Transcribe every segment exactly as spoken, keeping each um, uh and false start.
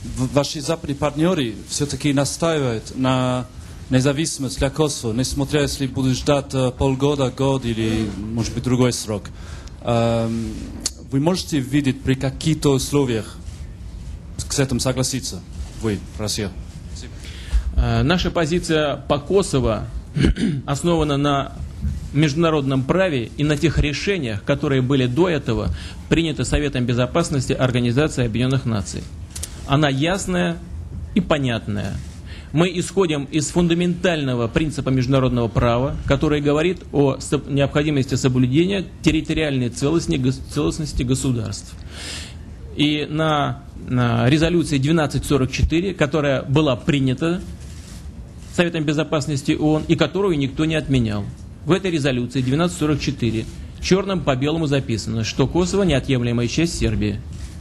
ваши западные партнеры все-таки настаивают на независимость для Косово, несмотря если будут ждать полгода, год или, может быть, другой срок. Вы можете видеть при каких-то условиях с этим согласиться? Вы, Россия. Наша позиция по Косово основана на международном праве и на тех решениях, которые были до этого приняты Советом Безопасности Организации Объединенных Наций. Она ясная и понятная. Мы исходим из фундаментального принципа международного права, который говорит о необходимости соблюдения территориальной целостности государств. И на, на резолюции двенадцать сорок четыре, которая была принята Советом Безопасности ООН и которую никто не отменял, в этой резолюции двенадцать сорок четыре черным по белому записано, что Косово неотъемлемая часть Сербии.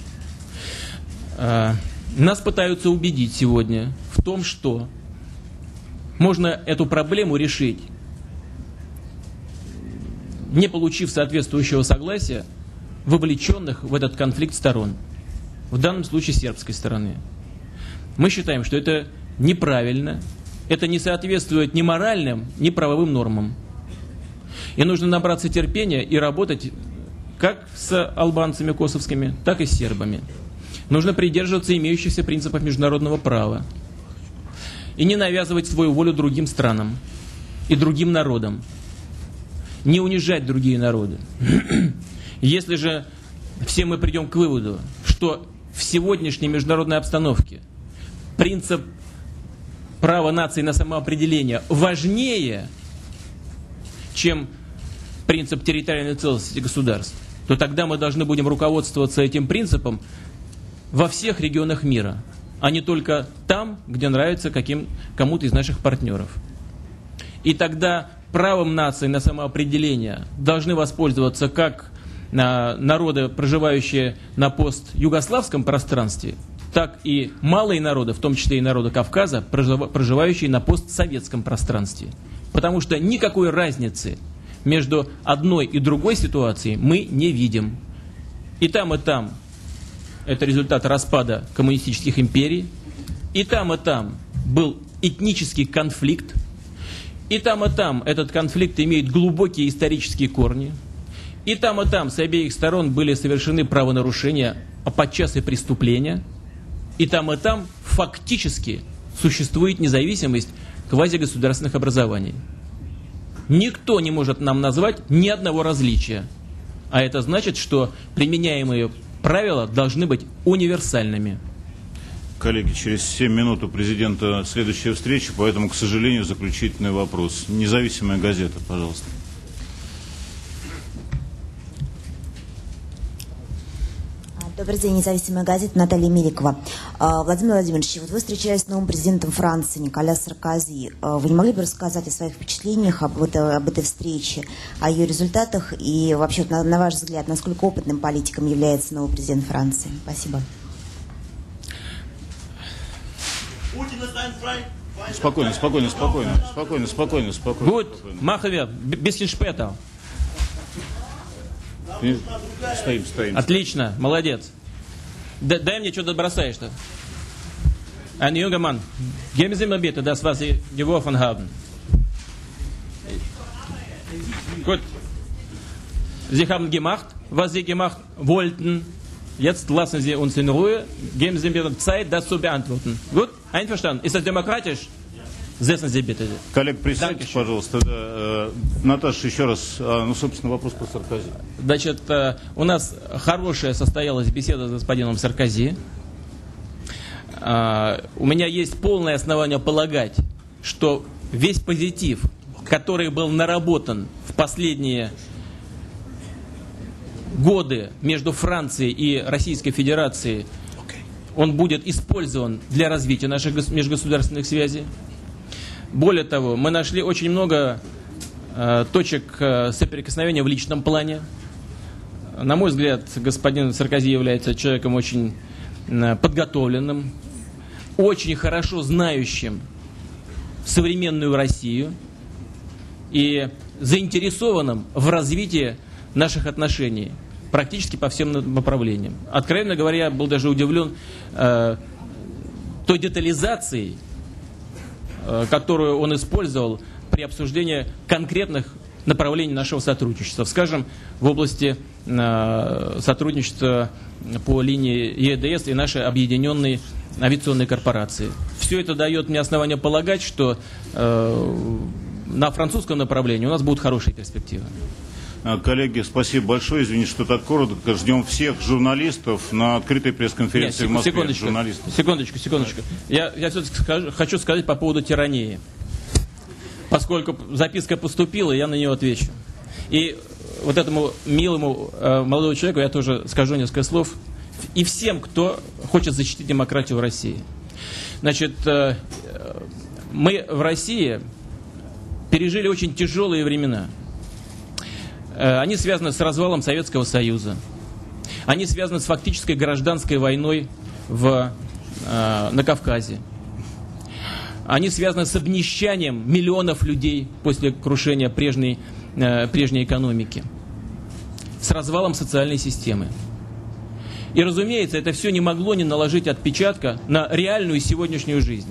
Нас пытаются убедить сегодня в том, что можно эту проблему решить, не получив соответствующего согласия вовлеченных в этот конфликт сторон, в данном случае сербской стороны. Мы считаем, что это неправильно, это не соответствует ни моральным, ни правовым нормам. И нужно набраться терпения и работать как с албанцами косовскими, так и с сербами. Нужно придерживаться имеющихся принципов международного права и не навязывать свою волю другим странам и другим народам, не унижать другие народы. Если же все мы придем к выводу, что в сегодняшней международной обстановке принцип права нации на самоопределение важнее, чем принцип территориальной целостности государств, то тогда мы должны будем руководствоваться этим принципом во всех регионах мира, а не только там, где нравится каким, кому-то из наших партнеров. И тогда правом нации на самоопределение должны воспользоваться как народы, проживающие на постюгославском пространстве, так и малые народы, в том числе и народы Кавказа, проживающие на постсоветском пространстве. Потому что никакой разницы между одной и другой ситуацией мы не видим. И там, и там это результат распада коммунистических империй. И там, и там был этнический конфликт. И там, и там этот конфликт имеет глубокие исторические корни. И там, и там с обеих сторон были совершены правонарушения, а подчас и преступления. И там, и там фактически существует независимость квазигосударственных образований. Никто не может нам назвать ни одного различия. А это значит, что применяемые правила должны быть универсальными. Коллеги, через семь минут у президента следующая встреча, поэтому, к сожалению, заключительный вопрос. Независимая газета, пожалуйста. Добрый день, независимая газета, Наталья Меликова. Владимир Владимирович, вот вы встречались с новым президентом Франции Николя Саркози. Вы не могли бы рассказать о своих впечатлениях об этой, об этой встрече, о ее результатах и вообще, на, на ваш взгляд, насколько опытным политиком является новый президент Франции? Спасибо. Спокойно, спокойно, спокойно, спокойно, спокойно, спокойно. Gut, machen wir, bisschen später. Стоим, стоим. Отлично, молодец. Д дай мне, что ты бросаешь-то. Ein junger Mann, geben Sie mir bitte das, was Sie geworfen haben. Gut. Sie haben gemacht, was Sie gemacht wollten. Jetzt lassen Sie uns in Ruhe. Geben Sie mir Zeit, das zu beantworten. Gut? Einverstanden? Ist das demokratisch? Коллег, присядьте, пожалуйста. Да, Наташа, еще раз, ну, собственно, вопрос по Саркози. Значит, у нас хорошая состоялась беседа с господином Саркози. У меня есть полное основание полагать, что весь позитив, который был наработан в последние годы между Францией и Российской Федерацией, он будет использован для развития наших межгосударственных связей. Более того, мы нашли очень много э, точек э, соприкосновения в личном плане. На мой взгляд, господин Саркози является человеком очень э, подготовленным, очень хорошо знающим современную Россию и заинтересованным в развитии наших отношений практически по всем направлениям. Откровенно говоря, я был даже удивлен э, той детализацией, которую он использовал при обсуждении конкретных направлений нашего сотрудничества. Скажем, в области сотрудничества по линии ЕДС и нашей объединенной авиационной корпорации. Все это дает мне основание полагать, что э, на французском направлении у нас будут хорошие перспективы. Коллеги, спасибо большое. Извините, что так коротко. Ждем всех журналистов на открытой пресс-конференции в Москве. Секундочку, секундочку, секундочку. Я, я все-таки скажу, хочу сказать по поводу тирании. Поскольку записка поступила, я на нее отвечу. И вот этому милому э, молодому человеку я тоже скажу несколько слов. И всем, кто хочет защитить демократию в России. Значит, э, мы в России пережили очень тяжелые времена. Э, они связаны с развалом Советского Союза. Они связаны с фактической гражданской войной в, э, на Кавказе. Они связаны с обнищанием миллионов людей после крушения прежней, э, прежней экономики. С развалом социальной системы. И, разумеется, это все не могло не наложить отпечатка на реальную сегодняшнюю жизнь.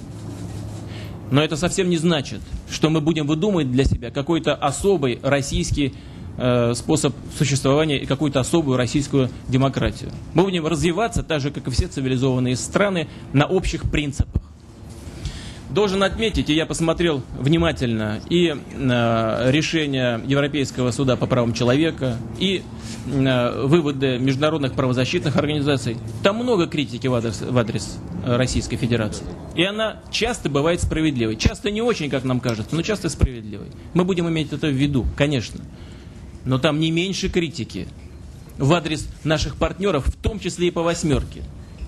Но это совсем не значит, что мы будем выдумывать для себя какой-то особый российский э, способ существования и какую-то особую российскую демократию. Мы будем развиваться так же, как и все цивилизованные страны, на общих принципах. Должен отметить, и я посмотрел внимательно и э, решение Европейского суда по правам человека, и э, выводы международных правозащитных организаций. Там много критики в адрес, в адрес Российской Федерации. И она часто бывает справедливой. Часто не очень, как нам кажется, но часто справедливой. Мы будем иметь это в виду, конечно. Но там не меньше критики в адрес наших партнеров, в том числе и по «восьмерке».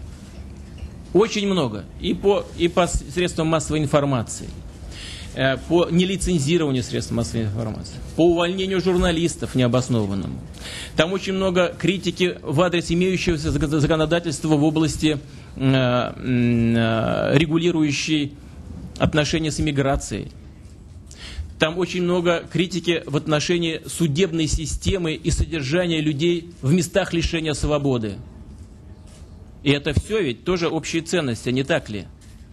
Очень много. И по, и по средствам массовой информации, э, по нелицензированию средств массовой информации, по увольнению журналистов необоснованному. Там очень много критики в адрес имеющегося законодательства в области э, э, регулирующей отношения с иммиграцией. Там очень много критики в отношении судебной системы и содержания людей в местах лишения свободы. И это все ведь тоже общие ценности, не так ли?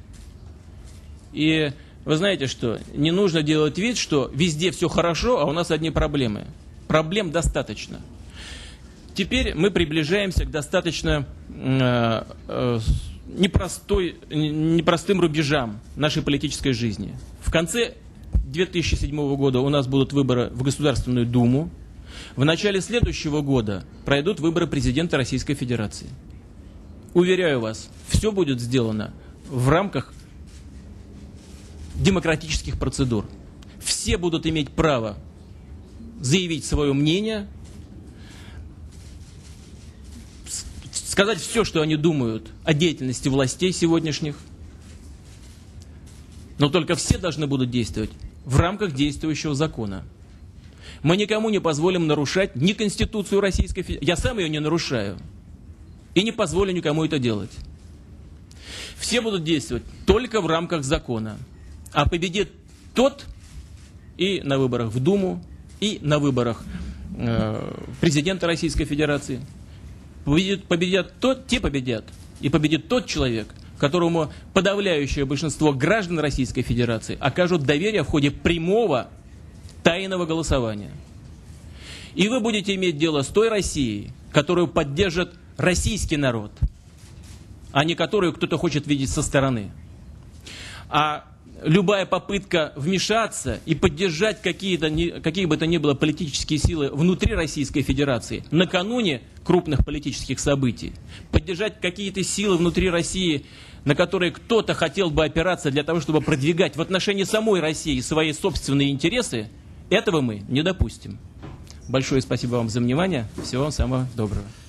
И вы знаете что, не нужно делать вид, что везде все хорошо, а у нас одни проблемы. Проблем достаточно. Теперь мы приближаемся к достаточно э, э, непростой, непростым рубежам нашей политической жизни. В конце две тысячи седьмого года у нас будут выборы в Государственную Думу. В начале следующего года пройдут выборы президента Российской Федерации. Уверяю вас, все будет сделано в рамках демократических процедур. Все будут иметь право заявить свое мнение, сказать все, что они думают о деятельности властей сегодняшних. Но только все должны будут действовать в рамках действующего закона. Мы никому не позволим нарушать ни Конституцию Российской Федерации. Я сам ее не нарушаю. И не позволю никому это делать. Все будут действовать только в рамках закона. А победит тот и на выборах в Думу, и на выборах э, президента Российской Федерации. Победит, победят тот, те победят. И победит тот человек, которому подавляющее большинство граждан Российской Федерации окажут доверие в ходе прямого тайного голосования. И вы будете иметь дело с той Россией, которую поддержит российский народ, а не которую кто-то хочет видеть со стороны. А любая попытка вмешаться и поддержать какие-то, какие бы то ни было политические силы внутри Российской Федерации накануне крупных политических событий, поддержать какие-то силы внутри России, на которые кто-то хотел бы опираться для того, чтобы продвигать в отношении самой России свои собственные интересы, этого мы не допустим. Большое спасибо вам за внимание. Всего вам самого доброго.